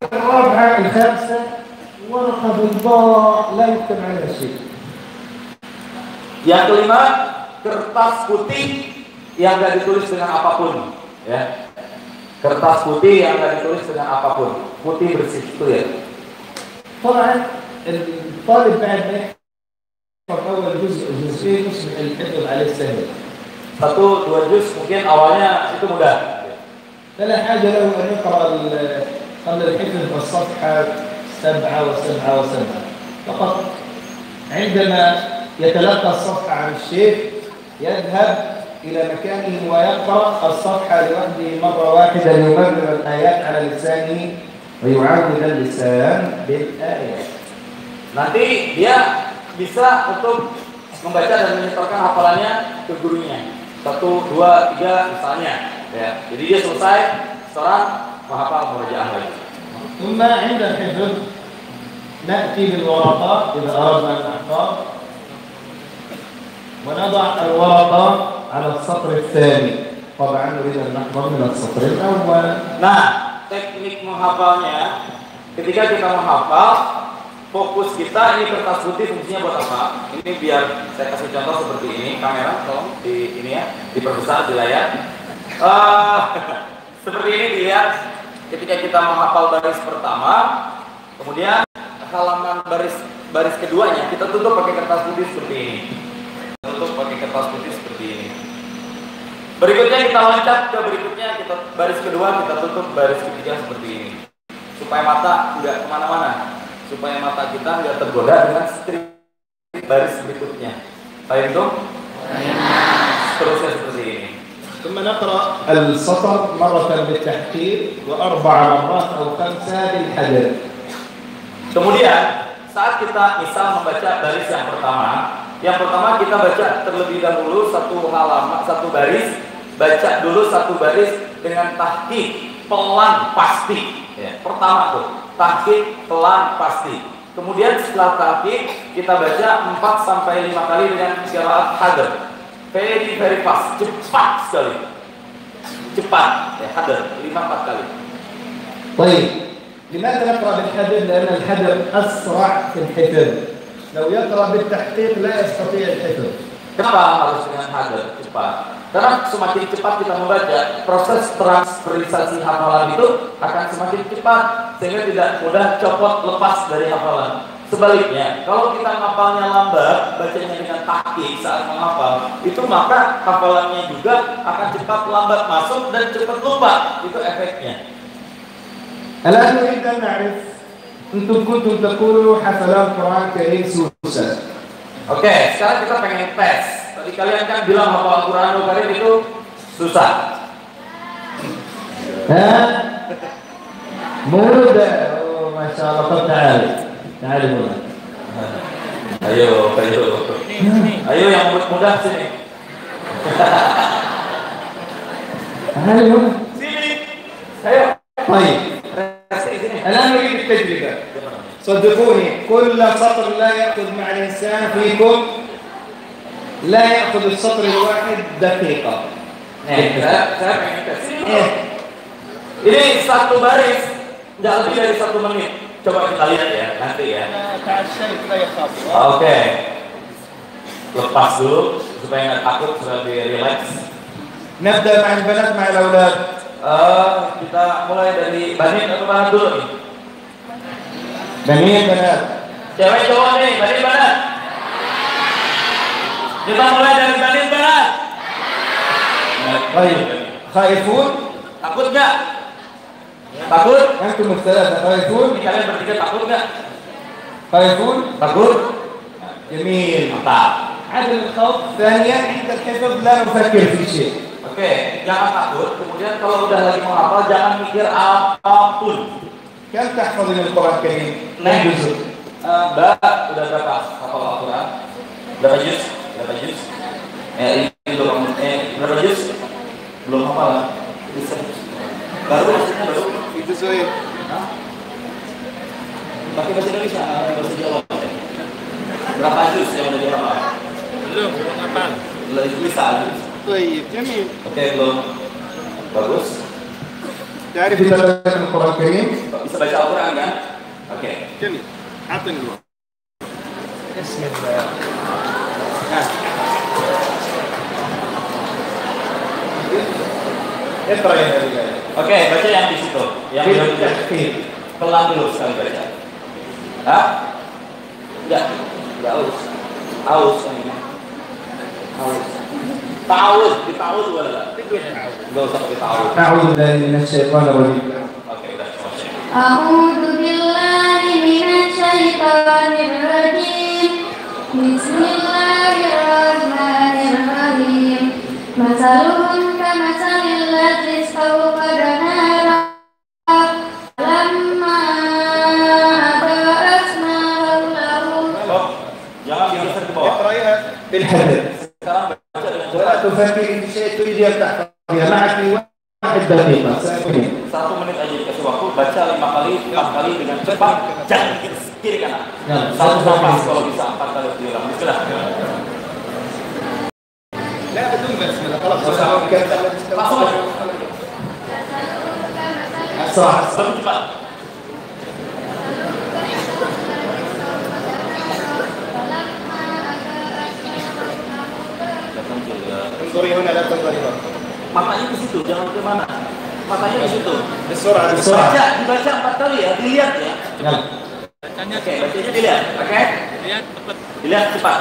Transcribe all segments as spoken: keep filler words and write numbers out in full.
الرابعة الخامسة ورقة بيضاء لا يكتب عليها شيء. Yang kelima, kertas putih yang nggak ditulis dengan apapun, ya. Kertas putih yang nggak ditulis dengan apapun, putih bersih itu ya. طبعا الطالب بعد ما يحفظ أول جزء جزئين يصبح الحفظ عليه سهل. Satu dua juz mungkin awalnya itu mudah. فلا حاجة له أن يقرأ قبل الحفظ الصفحة سبعة وسبعة وسبعة فقط. عندما يتلقى الصفحة عن الشيخ يذهب إلى مكانه ويقرأ الصفحة لوحده مرة واحدة ليمرر الآيات على لسانه ويعود اللسان بالآيات. Nanti dia bisa untuk membaca dan menyetorkan hafalannya ke gurunya. Satu, dua, tiga misalnya. Ya. Jadi dia selesai seorang menghafal murojaah lagi. ثم عند الحفظ نأتي بالورقات إذا أردنا أن نحفظ ونضع الورقة على السطر الثاني. طبعا نريد أن نحفظ من السطر الأول. Nah, teknik menghafalnya ketika kita menghafal, fokus kita ini kertas putih fungsinya buat apa? Ini biar saya kasih contoh seperti ini, kamera tolong di ini ya, diperbesar di layar. Uh, seperti ini dilihat ketika kita menghafal baris pertama, kemudian halaman baris baris keduanya kita tutup pakai kertas putih seperti ini. Tutup pakai kertas putih seperti ini. Berikutnya kita loncat ke berikutnya, kita baris kedua kita tutup baris ketiga seperti ini. Supaya mata nggak kemana-mana, supaya mata kita nggak tergoda dengan strip baris berikutnya. Paham dong? Terusnya seperti ini. ثم نقرأ السطر مرة بالتحقيق وأربع مرات أو خمسة بالحذر. Kemudian saat kita misal membaca baris yang pertama, yang pertama kita baca terlebih dahulu satu halaman, satu baris, baca dulu satu baris dengan tahqiq, pelan pasti. Ya, pertama tuh, tahqiq pelan pasti. Kemudian setelah tahqiq kita baca empat sampai lima kali dengan qiraat hadr. Very very fast, cepat sekali. Cepat, ya hadr, lima empat kali. طيب لماذا نقرأ بالحذر؟ لأن الحذر أسرع في الحفظ. لو يقرأ بالتحقيق لا يستطيع الحفظ. Kenapa harus dengan hadr cepat? Karena semakin cepat kita membaca, proses transferisasi hafalan itu akan semakin cepat sehingga tidak mudah copot lepas dari hafalan. Sebaliknya, kalau kita menghafalnya lambat, bacanya dengan tahqiq saat menghafal, itu maka hafalannya juga akan cepat lambat masuk dan cepat lupa. Itu efeknya. الآن نريد أن نعرف أنتم كنتم تقولوا حفلات القرآن الكريم سوسة. Oke, sekarang kita pengen tes. Tadi kalian kan bilang hafal Al-Quranul Karim itu susah. ها؟ مودة. أوه ما شاء الله. طب تعالي تعالي هنا. Ayo, ayo, ayo yang mudah sini. تعالي هنا. Sini, ayo. طيب الآن نريد التجربة. صدقوني كل سطر لا يأخذ مع الإنسان فيكم لا يأخذ السطر الواحد دقيقة. Ini satu baris nggak lebih dari satu menit. Coba kita lihat ya nanti ya. Oke, lepas dulu supaya nggak takut, supaya lebih relax. نبدأ مع البنات مع الأولاد. Uh, kita mulai dari Banin atau Banat dulu nih. Banin Banat. Cewek cowok nih, Banin Banat. Kita mulai dari Banin Banat. طيب خائفون؟ Takut nggak? Takut? أنتم الثلاثة خائفون؟ Kalian bertiga takut nggak? خائفون؟ Takut? جميل. Mantap. عدم الخوف. ثانيا عند الحفظ لا نفكر في شيء. Oke, jangan takut. Kemudian kalau udah lagi mau hafal, jangan mikir apapun. كم تحفظ من القرآن الكريم؟ Nah, uh, Mbak, udah berapa hafal Al-Quran? Berapa juz? Berapa juz? Eh, ini belum. Eh, berapa juz? Belum hafal. Bisa. Baru maksudnya baru. Itu saya. Pakai bahasa Indonesia, bahasa Jawa. Berapa juz yang udah dihafal? Belum, belum hafal. Belum bisa juz. طيب جميل. Oke, belum. Bagus. تعرف تترجم القرآن الكريم؟ Bisa baca Al-Quran kan? Oke. جميل أعطني الوقت. بسم الله. Nah, اقرأ يا نبي. oke, baca yang di situ. Yang di بالتحقيق. pelan dulu sekali baca. Hah? Enggak. Enggak aus. Aus ini. Aus. Ta'awud, dita'awud wala la? Enggak usah pakai ta'awud. أعوذ بالله من الشيطان الرجيم. Oke, udah selesai. أعوذ بالله من الشيطان الرجيم بسم الله الرحمن الرحيم مثلهم كمثل الذي استوقد نارا فلما أضاءت ما حوله Oh, jangan digeser ke bawah. اقرأيها بالحذر. Sekarang baca dengan ولا cepat. تفكري في شيء تريد أن تحفظيها معك واحد دقيقة. سأكمل. Satu menit aja dikasih waktu, baca lima kali, enam kali dengan cepat, jangan kiri kanan. Ya, Satu satu nafas kali. kalau bisa empat kali diulang. Bismillah. لا بدون بسملة خلاص. Langsung aja. أسرع. Lebih cepat. انظري هنا لا تنظري هنا. Matanya ke situ, jangan ke mana. Matanya ke situ. بسرعة بسرعة. Baca, dibaca empat kali ya, dilihat ya. يلا. Bacanya Oke, bacanya dilihat. Oke? lihat cepat. Dilihat cepat.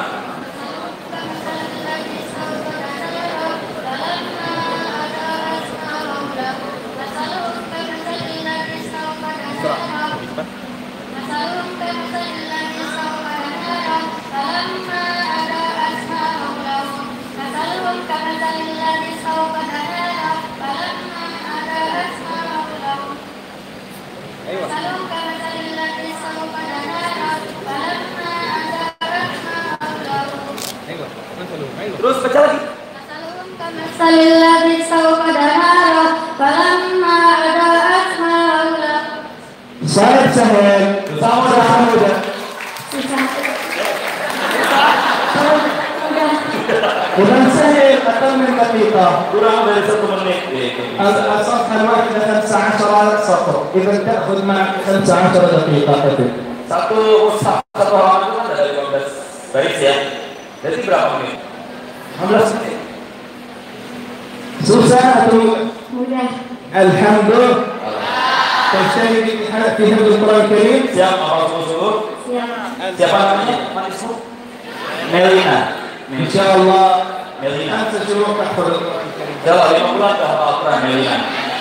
Terus baca lagi. كمثل الذي استوقد نارا فلما أضاءت ما حوله سهل سهل. Sama حمودة. إذا سهل أقل من دقيقة. kurang dari satu menit. الصفحة الواحدة خمسة عشر سطر. إذا تأخذ معك خمسة عشر دقيقة كتب. Satu mushaf satu halaman itu kan ada lima belas baris ya. Jadi berapa menit? enam belas menit. susah atau mudah. alhamdulillah. تجتهد في حفظ القرآن الكريم. Siap apa sungguh-sungguh? Siap. Siapa namanya? Manismu? Melina. إن شاء الله Melina. خمسة شهور تحفظ القرآن الكريم. Jalan lima bulan dah hafal Al-Quran Melina.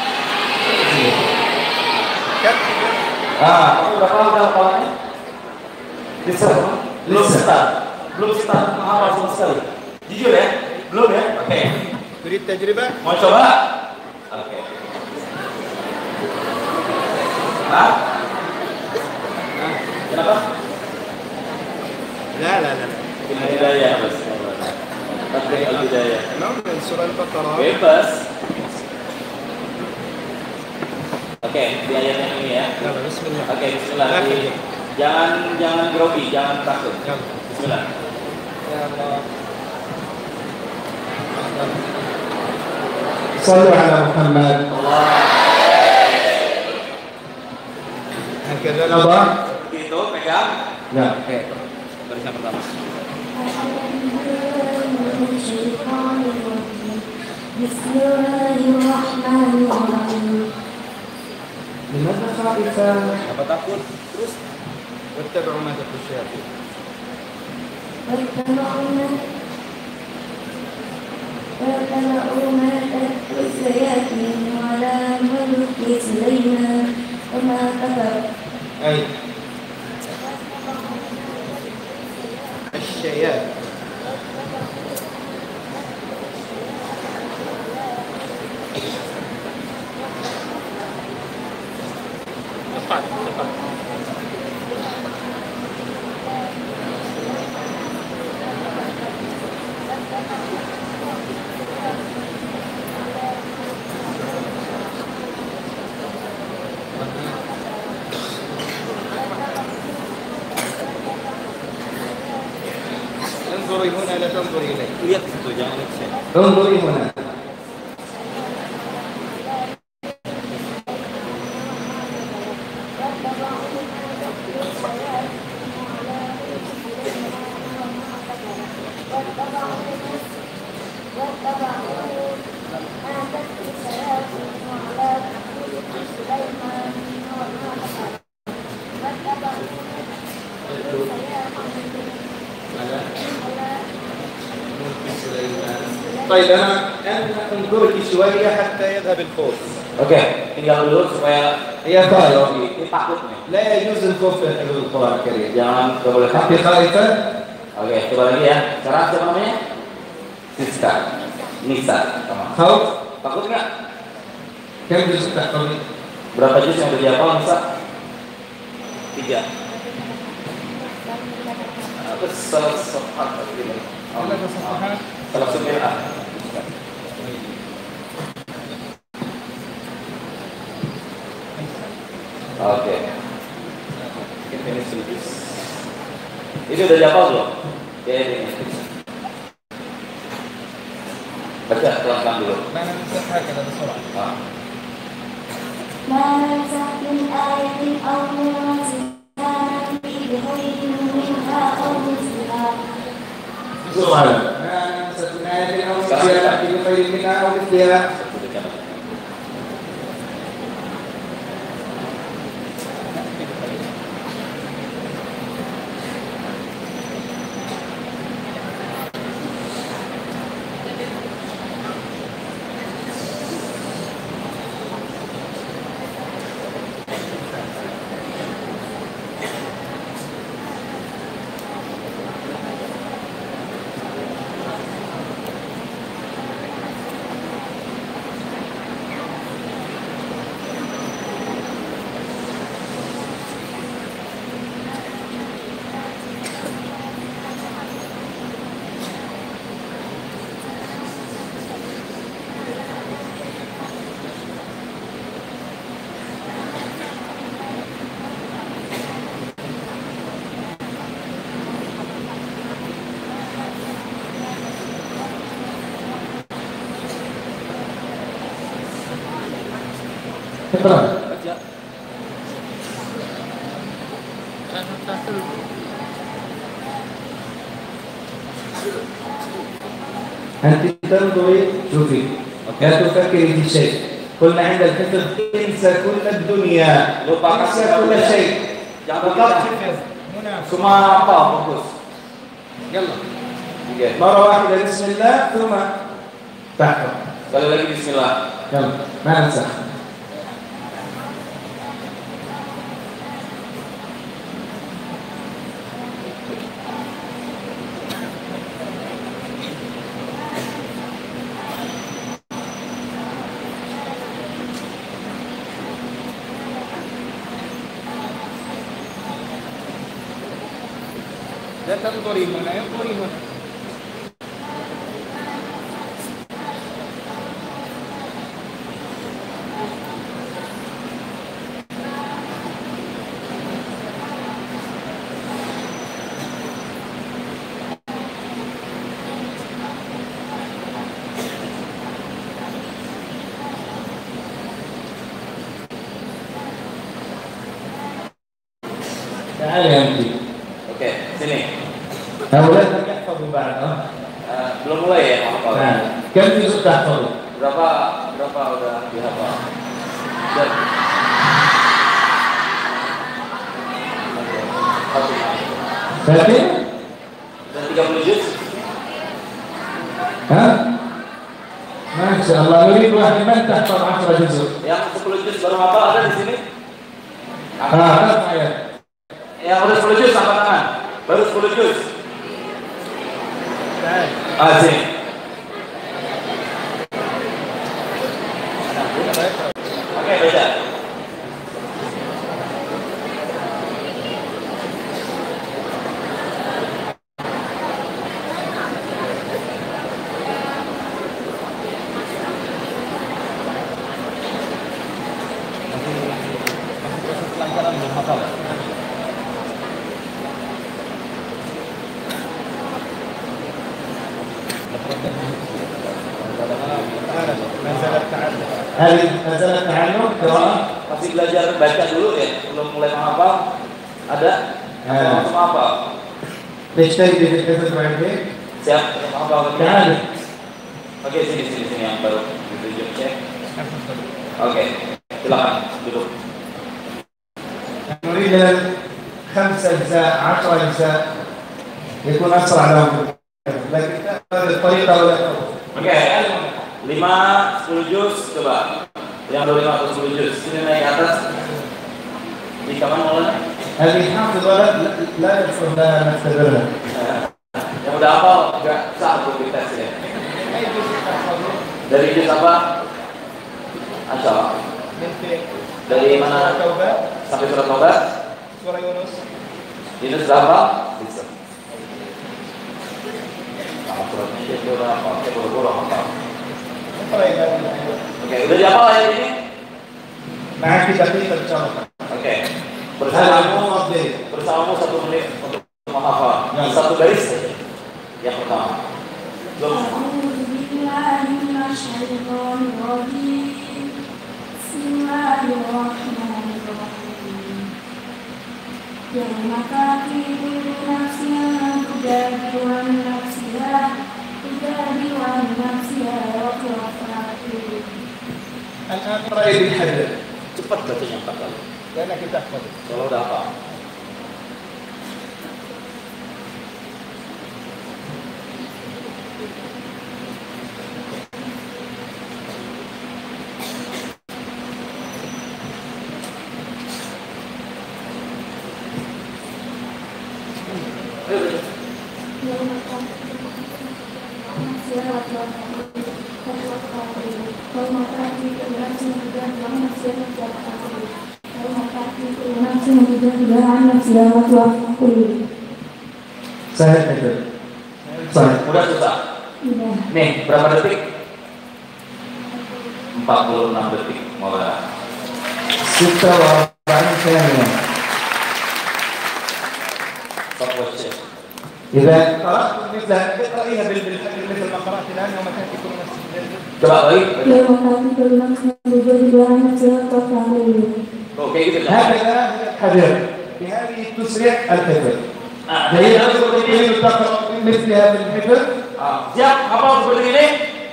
Ah, kamu berapa lama udah hafalannya? Bisa, belum start, belum start menghafal sama sekali. Jujur ya, belum ya? Oke. تريد تجربة؟ Mau coba? Oke. Hah? Kenapa? لا لا لا. Al-Hidayah bos. Pakai Al-Hidayah. نعم من سورة البقرة. Bebas. Oke, di ayat yang ini ya. يلا بسم الله. Oke, bismillah. Di- Jangan jangan grogi, jangan takut. يلا. Bismillah. يا الله. صلوا على محمد. هكذا نضع. Itu pegang. لا. Oke. Barisan pertama. بسم الله الرحمن الرحيم لماذا خائفة؟ Apa takut? Terus واتبعوا ما تتلو الشياطين. واتبعوا ما واتبعوا ما تتلو الشياطين على ملك سليمان وما كفر أي الشياطين. Cepat, cepat. انظري هنا لا تنظري إلي. lihat situ, jangan lihat saya. انظري هنا. طيب أنا أنا أنظرك شوية حتى يذهب الخوف. Oke, tinggal dulu supaya هي خائفة. ini takut nih. لا يجوز الخوف في حفظ القرآن الكريم. Jangan nggak boleh أنت takut. خائفة؟ Oke, coba lagi ya. Sekarang siapa namanya? Siska, Nisa, sama. خوف؟ Takut nggak? كم جزء تحفظي؟ Berapa juz yang udah dihafal Nisa? Tiga. Apa salah sofhat begini? Salah sembilan. Oke. Ini sedikit. Ini udah dihafal belum? Ya ini. Baca pelan-pelan dulu. أنا نمسح هكذا بسرعة. Ah. ما ننسخ من آية أو ننسخها نأتي بخير منها أو مثلها. بسرعة. ما نمسح من آية أو ننسخها نأتي بخير منها أو مثلها. اقرأ. أنت تنظري شوفي لا تفكري في شيء. قلنا عند الحفظ انسى كل الدنيا انسى كل شيء. Jangan فقط lupa. حفظ. Semua apa fokus. يلا Oke. مرة واحدة بسم الله ثم تحفظ. Sekali lagi Bismillah. يلا ما ننسى. لا تنظري هنا انظري هنا. تعالي أنت. Oke, sini. أولادك يحفظوا بعد ها؟ Eh, belum mulai ya menghafal. نعم. كم جزء تحفظوا؟ Berapa berapa udah dihafal? Dan satu. فاكر؟ Dan tiga puluh juz. ها؟ ما شاء الله نريد واحد من تحفظ عشرة جزء. Yang sepuluh juz baru hafal ada di sini? ها ارفع يدك. Yang udah sepuluh juz angkat tangan. Baru sepuluh juz. Ah, sini. Oke, baca. Pelan-pelan belum hafal. نزل التعلم. هل نزل التعلم قراءة؟ Masih belajar baca dulu ya. belum mulai menghafal? Ada? Yang Ada. langsung menghafal? تجتهد في الحفظ بعد كده؟ Siap? Menghafal? تعال. Oke, sini, sini, sini yang baru ditunjuk cek. Oke, silakan duduk. نريد خمس أجزاء عشر أجزاء يكون أسرع لهم لكن هذه الطريقة ولا تفضل. Oke, lima, sepuluh juz, coba. Yang dua lima atau sepuluh juz, sini naik atas. Di kamar mulanya. هذه حافظة لا لا يصلح لها نختبرها. Yang udah hafal, enggak sah untuk dites ya. Dari juz apa? Asal. Dari mana? Sampai surat Taubat? Surah Yunus. Yunus berapa? Bisa. Kalau suratnya itu udah apa? Saya buru-buru hafal. Oke, udah dihafal ayat ini? معك دقيقة إن شاء الله. Oke. هذا Bersamamu, المفضل. bersamamu satu menit untuk menghafal. Satu garis saja. Yang pertama. Belum. أعوذ بالله من الشيطان الرجيم بسم الله الرحمن الرحيم يوم تأتي كل نفس تجادل عن نفسها تجادل عن نفسها وتوفى كل الآن رأي بالحدث Cepat bacanya empat kali. لأنك تحفظ. Kalau udah hafal. يوم تأتي نفسها وتوفى يوم تأتي كل نفس تجادل عن نفسها وتوفى يوم تأتي كل نفس تجادل عن نفسها وتوفى كل سهل كده. صحيح. Udah susah. إله Nih, berapa detik? empat puluh enam detik. Mulai. ستة وأربعين ثانية. Stopwatch. إذا قرأت مثل اقرأيها بالحجر مثل ما قرأت الآن يوم تأتي كل نفس تجادل. Coba lagi. يوم تأتي كل نفس تجادل عن نفسها وتوفى كل Oke, gitu. هكذا الحذر بهذه تسرع الحفظ. Nah, هي jadi harus seperti ini. تريد تقرأ مثلها في الحفظ. Ah, siap? Apa seperti ini?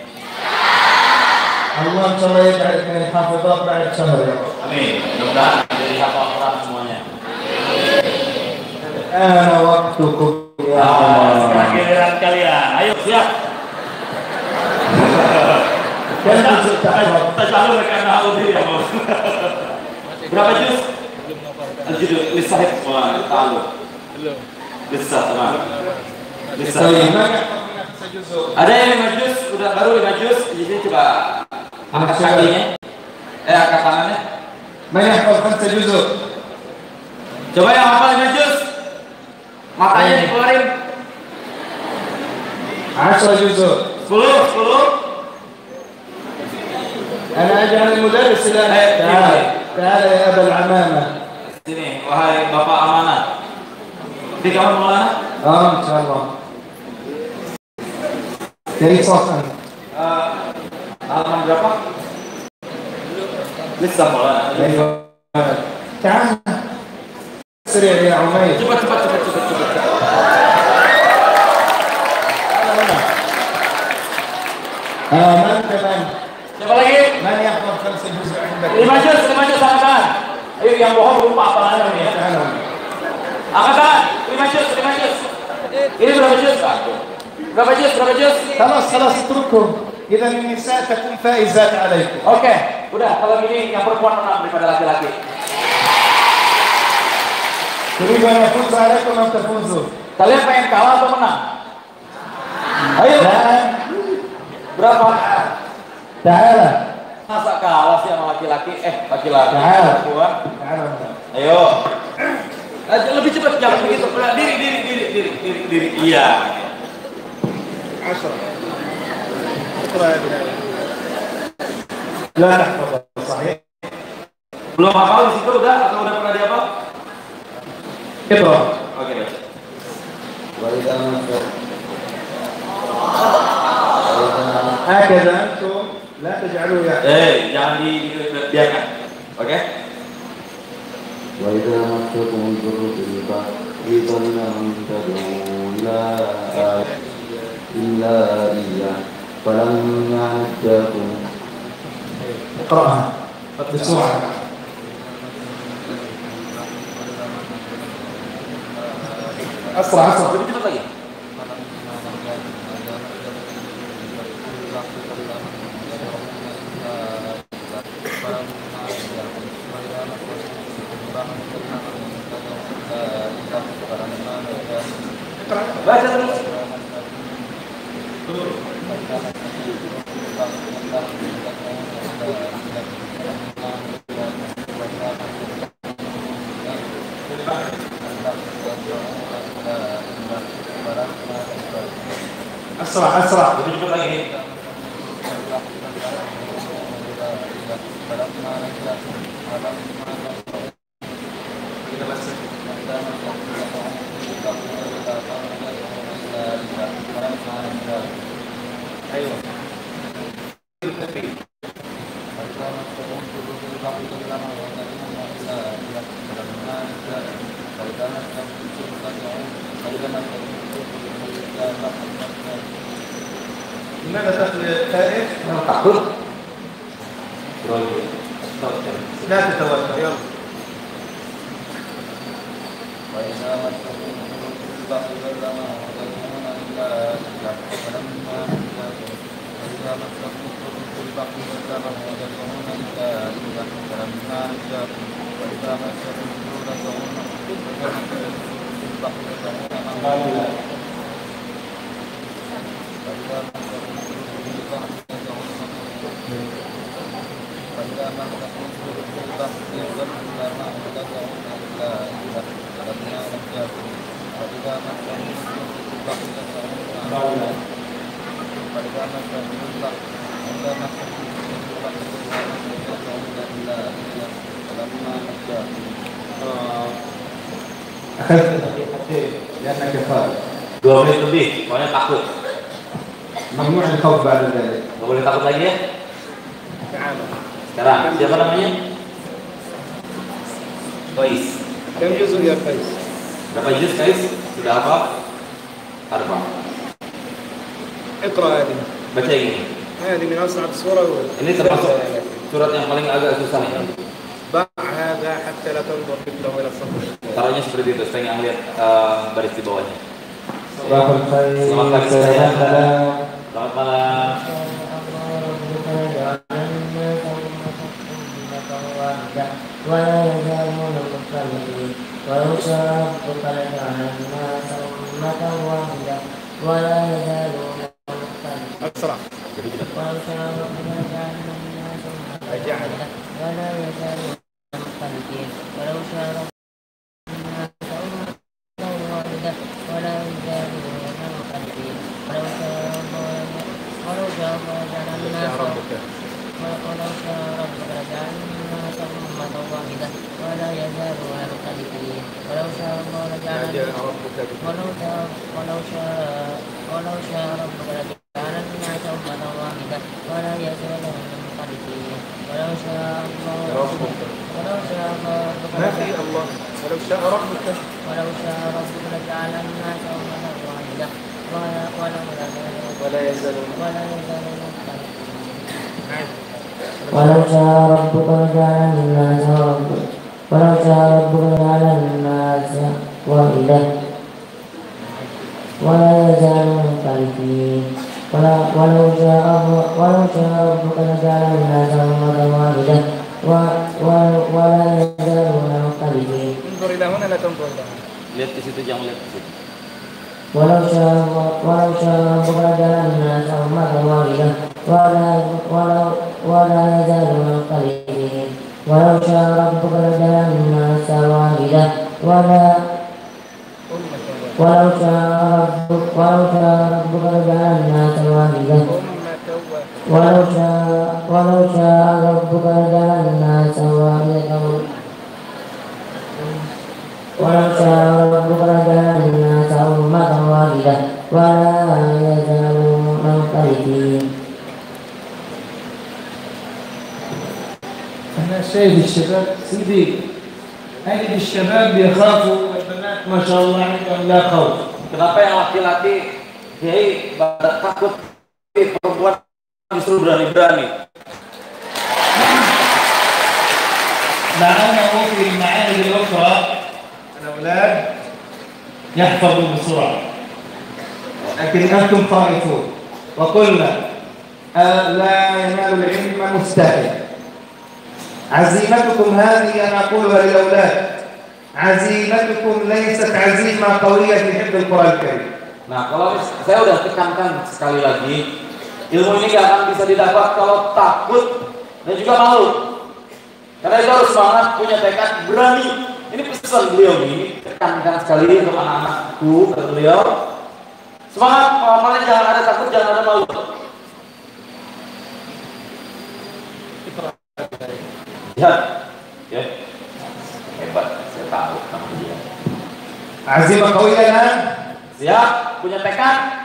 الله إن شاء الله يجعلك من الحافظات بعد شهر يا رب. Amin. Mudah-mudahan jadi hafal Quran semuanya. أنا وقتكم يا Ah, sekarang الله. giliran kalian. Ayo, siap. كم جزء تحفظ؟ Tajalur rekan Audi ya, Bos. Berapa juz? Al-judul lisahib wa ta'alur. Lisah, teman. Lisah. طيب ما يحفظ من نفس جزء. Ada yang lima juz, udah baru lima juz. Jadi coba angkat kakinya. Eh, angkat tangannya. من يحفظ خمسة جزء؟ Coba yang hafal lima juz. Matanya dikeluarin. عشرة جزء. sepuluh, sepuluh. أنا أجعل المدرس الآن. إيه، تعال إيه. تعال يا أبا العمامة. Sini, wahai Bapak Amanah. Di kamar Maulana? آه إن شاء الله. جاي صوتا. Eh, halaman berapa? Lisah Maulana. أيوة. تعال. سريع يا عمير. Cepat, cepat, cepat, cepat, cepat. آه من كمان؟ Siapa lagi? من يحفظ خمسة جزء عندك؟ Lima juz, lima juz angkatan. Ayo yang bohong lupa apa namanya ya. تعالوا. Angkatan, lima juz, lima juz. Ini berapa juz, Pak? Berapa juz, berapa juz? خلاص خلاص اتركهم. إذا النساء تكون فائزات عليكم. Oke, udah kalau gini yang perempuan menang daripada laki-laki. تريد أن يفوز عليكم أم تفوزوا؟ Kalian pengen kalah atau menang? Ayo. لا. Berapa? تعال. Masa kalah sih sama laki-laki? Eh, laki-laki. Nah. Perempuan. تعال. Ayo. Ayo lebih cepat, jangan begitu. Udah, diri, diri, diri, diri, diri, diri. Iya. عشرة. اقرأ يا بلال. لا نحفظ صحيح. Belum hafal di situ udah atau udah pernah dihafal? اقرأ. Oke, baik. وإذا نفر. هكذا أنتم لا تجعلوا يعني. Eh, jangan di, di- biarkan. Oke? وإذا مسكم الضر في البحر ضل من تدعوا إلا إلا إياه فلما نجاكم. اقرأها بسرعة. أسرع أسرع. Cepat lagi. Baca terus. أسرع أسرع. Lebih cepat lagi. Ayo. لماذا تأخذ الخائف؟ Takut. لا تتوتر. يلا. أخذت دقيقتين لأنك فارغ. Dua menit lebih, soalnya takut. ممنوع الخوف بعد ذلك. Gak boleh takut lagi ya? Sekarang, siapa namanya? Qais. كم جزء يا قيس؟ Berapa juz Qais? Sudah apa? Arba. اقرأ هذه. Baca yang ini. هذه من أصعب السورة. Ini termasuk surat yang paling agak susah ini. ضع هذا حتى لا تنظر كله إلى الصفر. Taruhnya seperti itu, supaya nggak lihat uh, baris di bawahnya. Selamat pagi. Selamat pagi. Selamat malam. Selamat malam. ولا يزالون مختلفين ولو شاء ربك لجعل الناس أمة واحدة ولا يزالون مختلفين أسرع. ولو شاء ربك لجعل الناس أمة واحدة ولا يزالون مختلفين ولو شاء ربك الناس أمة واحدة ولا يزالون مختلفين ولو شاء ولو شاء لجعل الناس ولو شاء ربك لجعل الناس أمة واحدة ولا يزالون مختلفين ولو شاء الله لجعل ولو شاء ولو شاء ولو شاء ربك لجعل الناس أمة واحدة ولا يزالون مختلفين ولو شاء الله ولو شاء ربك ما في الله. ولو شاء ربك ولو شاء ربك لجعل الناس أمة واحدة ولا ولا يزالون ولا يزالون مختلفين ولو شاء ربك لجعل الناس ولو شاء ربك لجعل الناس واحدة ولا يزالون مختلفين ولو شاء ولو شاء ربك لجعل الناس أمة واحدة ولا يزالون مختلفين. انظر إلى هنا لا تنظر إلى هنا. Lihat di situ, jangan lihat di situ. ولو شاء ولو شاء ربك لجعل الناس أمة واحدة ولا ولا ولا يزالون مختلفين ولو شاء ربك لجعل الناس واحدة ولا ولو شاء ربك ولو شاء ربك لجعل الناس واحدة ولو شاء ولو شاء ربك لجعل الناس واحدة ولو شاء ربك لجعل الناس أمة واحدة ولا يزالون مختلفين. أنا شايف الشباب سيدي هذه الشباب يخافوا والبنات ما شاء الله عندهم لا خوف. Kenapa yang laki-laki Kiai takut, perempuan justru berani-berani? مع أنه في المعاهد الأخرى الأولاد يحفظوا بسرعة، لكن أنتم خائفون. وقلنا لا ينال العلم مستحيل. عزيمتكم هذه أنا أقولها للأولاد، عزيمتكم ليست عزيمة قوية في حفظ القرآن الكريم. Nah, kalau saya udah tekankan sekali lagi, ilmu ini gak akan bisa didapat kalau takut dan juga malu. Karena itu harus semangat, punya tekad, berani. Ini pesan beliau ini, tekankan sekali untuk anak-anakku, kata beliau. Semangat, pemahamannya jangan ada takut, jangan ada malu. Ya, ya, hebat, saya tahu nama dia. عزيمة قوية الآن. Siap, punya tekad.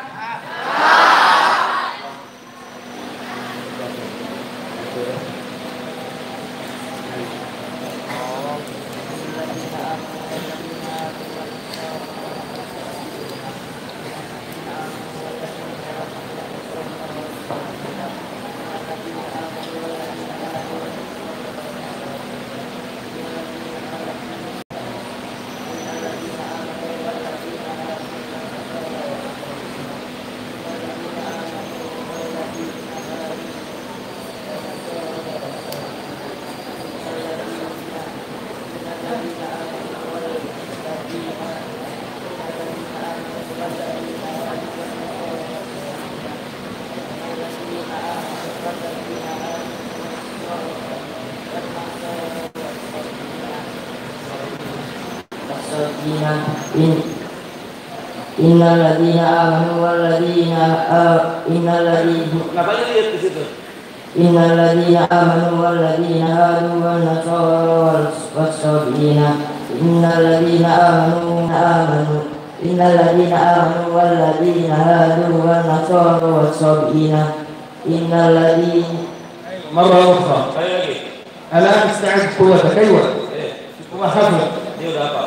Innal ladzina amanu wal ladzina innal ladzina Ngapain lihat di situ? Innal ladzina amanu wal ladzina hadu wan nasara was sabiina innal ladzina amanu amanu innal ladzina amanu wal ladzina hadu wan nasara was sabiina innal ladzina مرة أخرى. Saya lagi. الآن استعد قوتك. أيوة. وحفظ. Dia udah apa?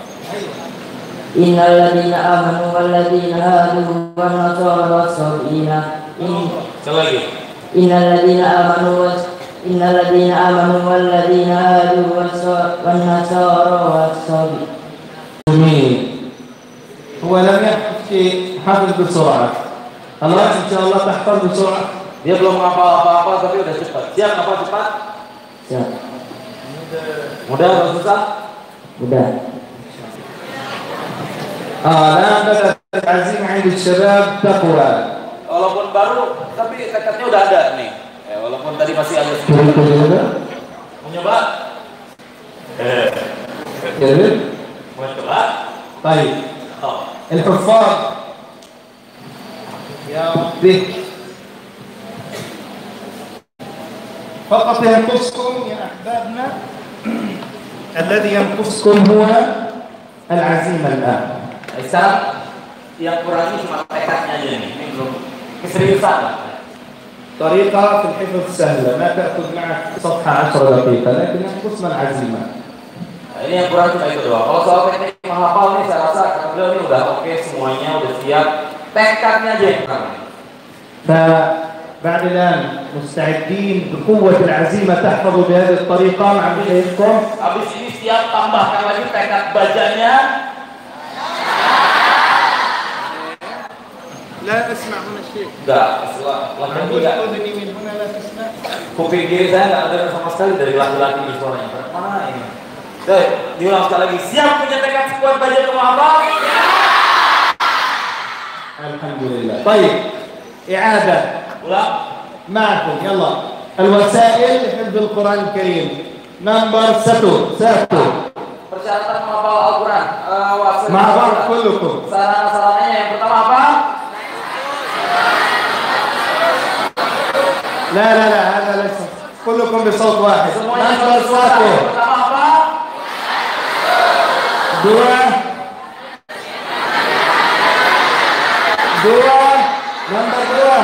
Innal ladzina amanu wal ladzina hadu wan nasara was sabiina Sekali lagi. innal ladzina amanu was innal ladzina amanu wal ladzina hadu wan nasara was sabiina. هو لم يحفظ شيء، حفظ بسرعة. خلاص إن شاء الله تحفظ بسرعة. Dia belum menghafal apa-apa tapi udah cepat. Siap apa cepat? Siap. Mudah atau susah? Mudah. آه الآن بدأت العزيمة عند الشباب تقوى. Walaupun baru tapi tekadnya udah ada nih. Ya, walaupun tadi masih ada تريد تجربة؟ mau nyoba? Eh, جرب. mau coba? طيب. Oh. الحفاظ يا ربي فقط ينقصكم يا أحبابنا الذي ينقصكم هو العزيمة الآن. Sekarang yang kurang ini cuma tekadnya aja nih. Ini belum keseriusan. طريقة في الحفظ سهلة، ما تأخذ معك صفحة عشر دقيقة، لكن ينقصنا العزيمة. Nah, ini yang kurang cuma itu doang. Kalau soal teknik menghafal nih saya rasa karena beliau ini udah oke semuanya, udah siap. Tekadnya aja yang kurang. فبعد الآن مستعدين بقوة العزيمة تحفظوا بهذه الطريقة مع شيخكم. Habis ini siap tambahkan lagi tekad bacanya. لا أسمع من الشيخ. Enggak, setelah laki-laki enggak. أذني من هنا لا تسمع. Kuping kiri saya nggak ada sama sekali dari laki-laki di suaranya. Mana ini? Oke, diulang sekali lagi. Siap punya tekad sekuat baca menghafal? Alhamdulillah. Baik. إعادة. Ulang. معكم يلا. الوسائل لحفظ القرآن الكريم. نمبر satu. satu. Persyaratan menghafal Al-Quran. Uh, مع بعض كلكم. Sarana-sarananya yang pertama apa? لا لا لا هذا ليس. كلكم بصوت واحد. Semuanya نمبر bersuara. satu. Pertama apa? dua. dua. Nomor dua.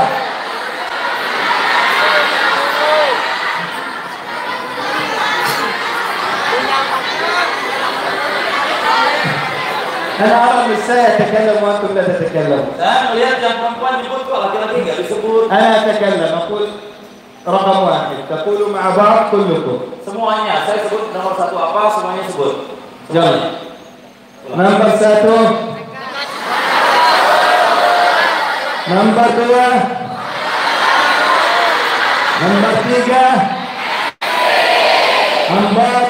أنا أرى النساء يتكلم وأنتم لا تتكلموا. Dan melihat yang perempuan disebut kok laki-laki nggak disebut. أنا أتكلم أقول رقم واحد تقولوا مع بعض كلكم. Semuanya, saya sebut nomor satu apa, semuanya sebut. Jangan. Nomor satu. Nomor dua. Nomor tiga. Empat.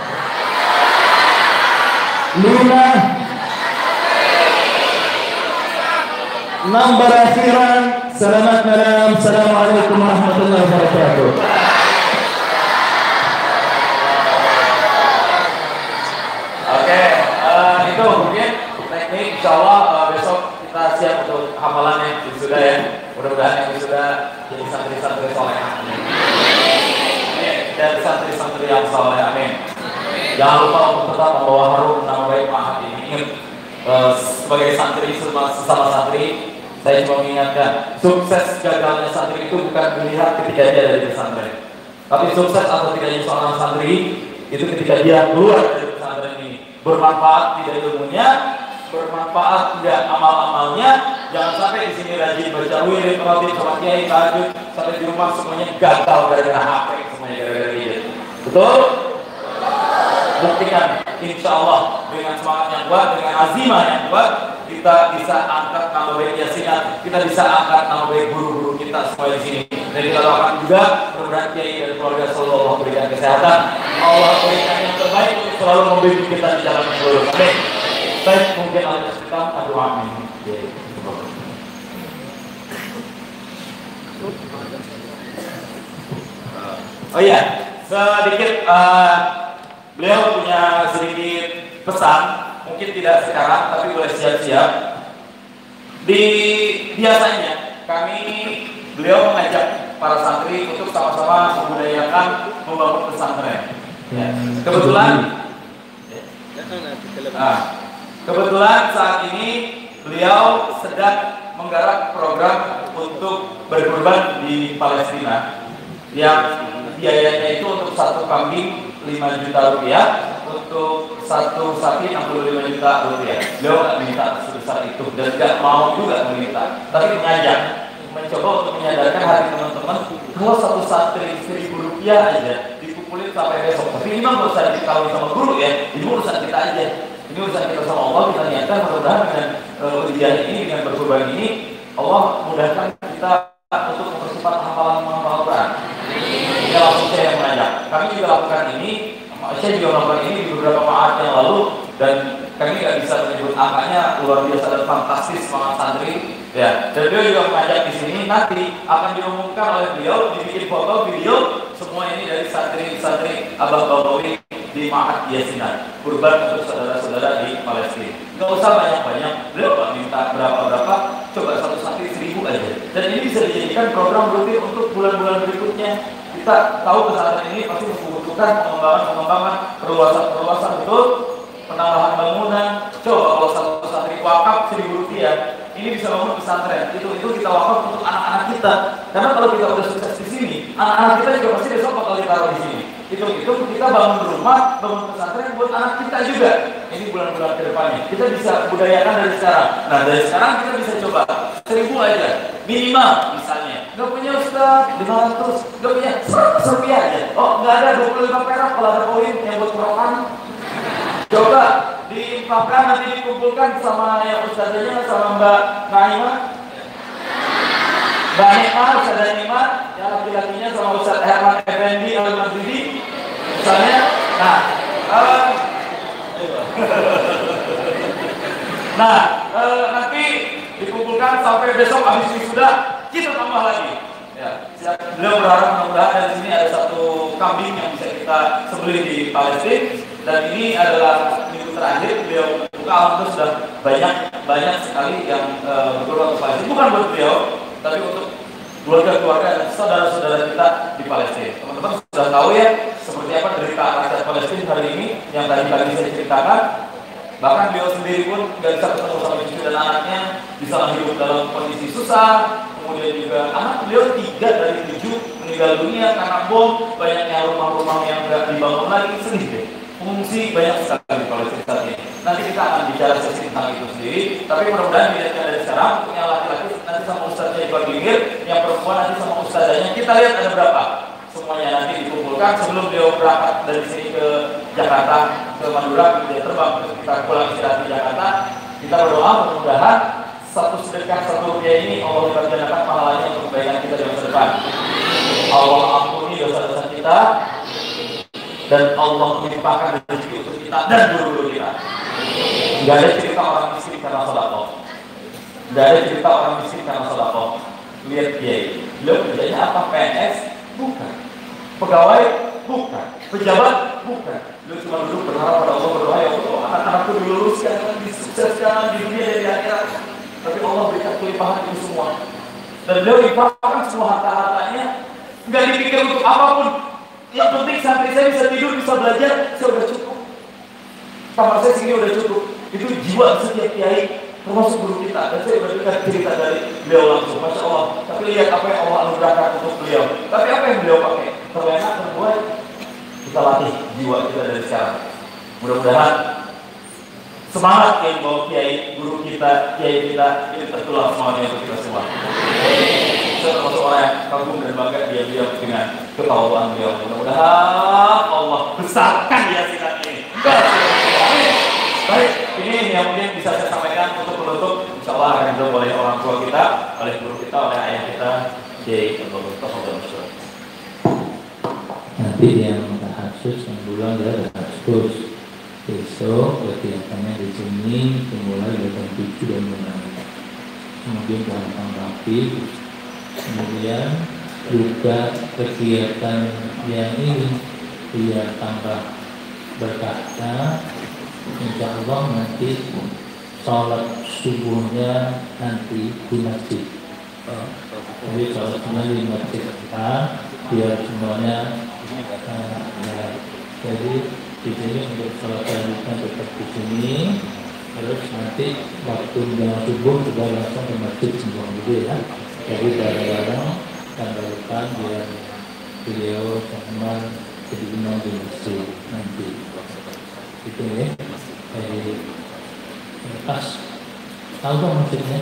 Lima. Nomor akhiran. Selamat malam. Assalamualaikum warahmatullahi wabarakatuh. Oke, uh, itu mungkin teknik. Insya Allah uh, besok kita siap untuk hafalannya sudah ya. Mudah-mudahan yang sudah jadi santri-santri soleh. Amin. Dan santri-santri yang soleh. Amin. Jangan lupa untuk tetap membawa harum nama baik Ma'had ini. Ingat, uh, sebagai santri sesama santri, saya cuma mengingatkan, sukses gagalnya santri itu bukan dilihat ketika dia ada di pesantren, tapi sukses atau tidaknya seorang santri itu ketika dia keluar dari pesantren ini, bermanfaat tidak ilmunya, bermanfaat tidak amal-amalnya. Jangan sampai di sini rajin baca wirid, rotib, sama kiai, tahajud, sampai di rumah semuanya gagal gara-gara H P, semuanya gara-gara gadget. Betul? Buktikan, insya Allah dengan semangat yang kuat, dengan azimah yang kuat, kita bisa angkat nama baik Yasinat, kita bisa angkat nama baik guru-guru kita semua di sini. Dan kita doakan juga mudah-mudahan kiai dan keluarga selalu Allah berikan kesehatan, Allah berikan yang terbaik untuk selalu membimbing kita di jalan yang lurus. Amin. Baik, mungkin ada kita adu amin. Oh iya, sedikit uh, beliau punya sedikit pesan. Mungkin tidak sekarang, tapi boleh siap-siap. Di biasanya kami beliau mengajak para santri untuk sama-sama membudayakan membangun pesantren. Ya. Kebetulan, nah, kebetulan saat ini beliau sedang menggarap program untuk berkurban di Palestina, yang biayanya itu untuk satu kambing lima juta rupiah, untuk satu sapi enam puluh lima juta rupiah. Beliau nggak minta sebesar itu dan nggak mau juga meminta, tapi mengajak, mencoba untuk menyadarkan hati teman-teman kalau satu santri seribu rupiah aja dikumpulin sampai besok. Tapi ini mah nggak usah diketahui sama guru ya, ini urusan kita aja. Ini urusan kita sama Allah. Kita niatkan mudah-mudahan dengan ujian uh, ini, dengan berkorban ini, Allah mudahkan kita untuk mempercepat hafalan menghafal Quran. Ini langsung saya yang mengajak. Kami juga lakukan ini. Saya juga melakukan ini di beberapa maaf yang lalu, dan kami nggak bisa menyebut angkanya, luar biasa dan fantastis semangat santri. Ya, dan beliau juga mengajak di sini nanti akan diumumkan oleh beliau, dibikin foto, video, semua ini dari santri-santri Abah Babawi di Ma'had Yasinat, kurban untuk saudara-saudara di Palestina. Nggak usah banyak-banyak, beliau nggak minta berapa-berapa, coba satu santri seribu aja. Dan ini bisa dijadikan program rutin untuk bulan-bulan berikutnya. Kita tahu pesantren ini pasti membutuhkan pengembangan-pengembangan, perluasan-perluasan, betul, penambahan bangunan. Coba kalau satu santri wakaf seribu rupiah, ini bisa bangun pesantren. Itu itu kita wakaf untuk anak-anak kita. Karena kalau kita udah sukses di sini, anak-anak kita juga pasti besok bakal ditaruh di sini. Itu itu kita bangun rumah, bangun pesantren buat anak kita juga. Ini bulan-bulan ke depannya kita bisa budayakan dari sekarang. Nah dari sekarang kita bisa coba seribu aja minimal misalnya. Gak punya Ustaz lima ratus, gak punya seratus rupiah aja. Oh nggak ada dua puluh lima perak kalau ada koin yang buat kerokan. Coba diinfakkan, nanti dikumpulkan sama yang Ustazanya, sama Mbak Naimah, Mbak Naimah, Ustazah Naimah, yang laki-lakinya sama Ustaz Herman Effendi Al-Madridi misalnya. Nah uh, nah uh, nanti dikumpulkan sampai besok habis wisuda kita tambah lagi. Ya, beliau berharap mudah-mudahan dari sini ada satu kambing yang bisa kita sembelih di Palestina, dan ini adalah minggu terakhir beliau buka. Alhamdulillah sudah banyak banyak sekali yang uh, berbuat ke Palestina, bukan buat beliau, tapi untuk keluarga-keluarga dan saudara-saudara kita di Palestina. Teman-teman sudah tahu ya seperti apa derita rakyat Palestina hari ini yang tadi tadi saya ceritakan. Bahkan beliau sendiri pun nggak bisa ketemu sama cucu dan anaknya, bisa hidup dalam kondisi susah. Kemudian juga anak beliau tiga dari tujuh meninggal dunia karena bom. Banyaknya rumah-rumah yang nggak dibangun lagi, sedih deh. fungsi banyak sekali kalau cerita ini. Nanti kita akan bicara sesi tentang itu sendiri. Tapi mudah-mudahan dilihatkan dari sekarang, yang laki-laki nanti sama ustaznya di Bagilir, yang perempuan nanti sama ustazanya. Kita lihat ada berapa. Semuanya nanti dikumpulkan sebelum beliau berangkat dari sini ke Jakarta, ke Madura, dia terbang, kita pulang istirahat di Jakarta. Kita berdoa mudah-mudahan satu sedekah satu rupiah ini Allah bergandakan pahalanya untuk kebaikan kita di masa depan. Allah ampuni dosa-dosa kita dan Allah melimpahkan rezeki untuk kita dan guru-guru kita. Tidak ada cerita orang miskin karena sedekah. Tidak ada cerita orang miskin karena sedekah. Lihat Kiai, beliau kerjanya apa? P N S? Bukan. Pegawai? Bukan. Pejabat? Bukan. Beliau cuma duduk berharap pada Allah, berdoa, ya Allah, anak-anakku diluruskan, disukseskan di dunia dan di akhirat. Tapi Allah berikan kelimpahan itu semua. Dan beliau infakkan semua harta-hartanya, nggak dipikir untuk apapun. Yang penting santri saya bisa tidur, bisa belajar, saya udah cukup. Kamar saya sini udah cukup. Itu jiwa setiap kiai, termasuk guru kita. Dan saya berikan cerita dari beliau langsung, Masya Allah. Tapi lihat apa yang Allah anugerahkan untuk beliau. Tapi apa yang beliau pakai? Terlena, terbuat. Kita latih jiwa kita dari sekarang. Mudah-mudahan semangat yang bawa kiai, guru kita, kiai kita ini tertular semangatnya untuk kita semua. Saya termasuk orang yang kagum dan bangga dia dia dengan ketahuan beliau. Mudah-mudahan Allah besarkan dia sikat ini. Baik, ini yang mungkin bisa saya sampaikan untuk penutup. Insya Allah akan dijawab oleh orang tua kita, oleh guru kita, oleh ayah kita, kiai atau dokter. Nanti yang tahassus yang bulan dia tahassus. Besok kegiatannya di sini dimulai jam tujuh dan mulai. Kemudian gampang rapi. Kemudian juga kegiatan yang ini biar tambah berkahnya. Insya Allah nanti sholat subuhnya nanti di masjid. Jadi sholat subuhnya di masjid kita biar semuanya uh, ya. Jadi di sini untuk sholat lanjutan tetap di sini, terus nanti waktu jam subuh sudah langsung ke masjid semua gitu ya. Jadi bareng-bareng tanggalkan biar beliau sama jadi imam di masjid nanti. Itu ya. Jadi pas tahu dong maksudnya.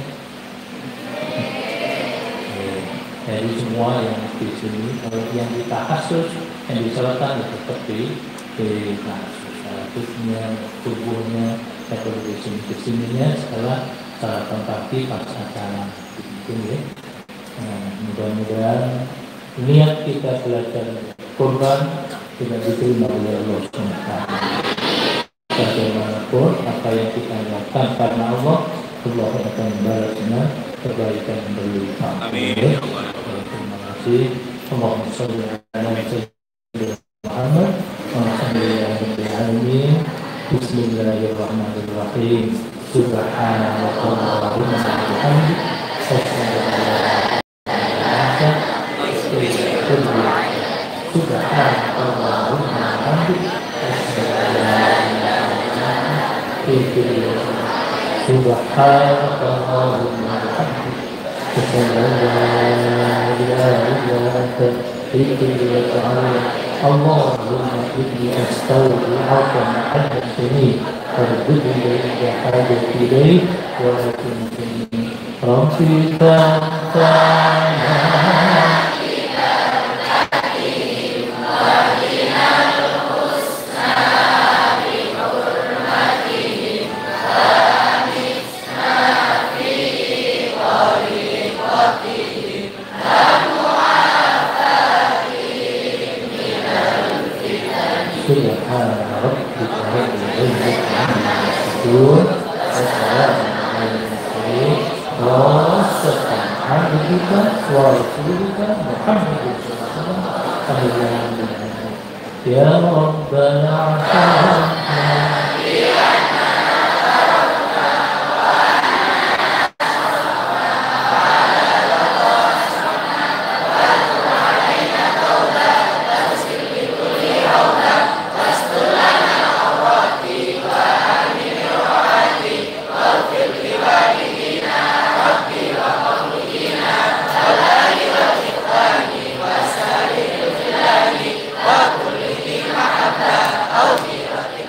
Jadi semua yang di sini, kalau yang di tahassus yang disolatkan itu seperti di tahassusnya, tubuhnya, atau di sini kesininya setelah sarapan pagi pas acara itu ya. Nah, mudah-mudahan niat kita belajar Quran tidak diterima oleh Allah subhanahu wa taala. Bagaimanapun apa yang kita lakukan karena Allah, Allah akan membalasnya kebaikan yang berlimpah. Amin. Terima kasih. Allahumma shalli ala sayyidina Muhammad wa sallim. Bismillahirrahmanirrahim. Subhanallahumma wa bihamdihi. Asyhadu an la ilaha illa anta. Subhanallahumma wa bihamdihi. Asyhadu an la ilaha illa anta. Subhanallahumma wa bihamdihi. Asyhadu an la ilaha illa anta. Allahumma inni astaghfiruka ma haddathani warzuqni bi hajati ilayk wa lakinni rabbi ta'ala. Subhana rabbika rabbil izzati amma yasifun wa salamun alal mursalin walhamdulillahi wa rasulika Muhammadin sallallahu alaihi wasallam. Ya Rabbana asalna wa kulli mahabba au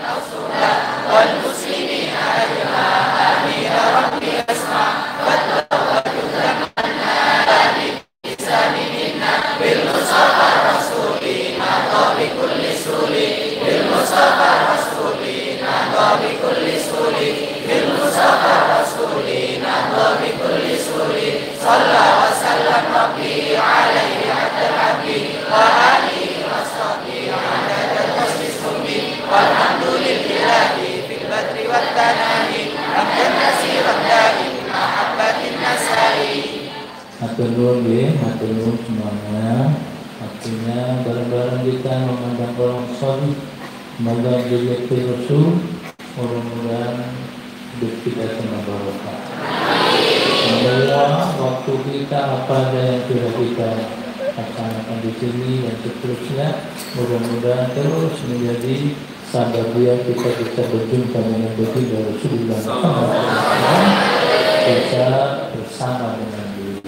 Matur nuwun nggih, matur nuwun semuanya. Artinya bareng-bareng kita memandang orang soleh, memandang juga Rasul, mudah-mudahan hidup kita semua barokah. Semua waktu kita apa ada yang sudah kita laksanakan di sini dan seterusnya, mudah-mudahan terus menjadi sabab dia kita bisa berjumpa dengan baginda Rasulullah shallallahu alaihi wasallam, bisa bersama dengan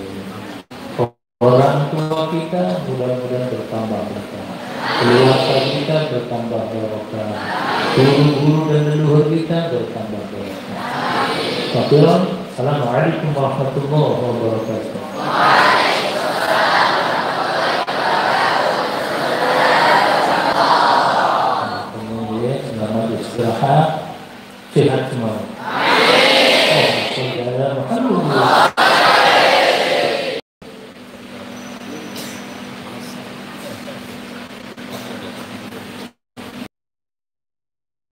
orang tua kita mudah-mudahan bertambah berkah, keluarga kita bertambah berkah, guru-guru dan leluhur kita bertambah berkah. Assalamualaikum warahmatullahi wabarakatuh. Kemudian selamat istirahat, sehat semua. Amin.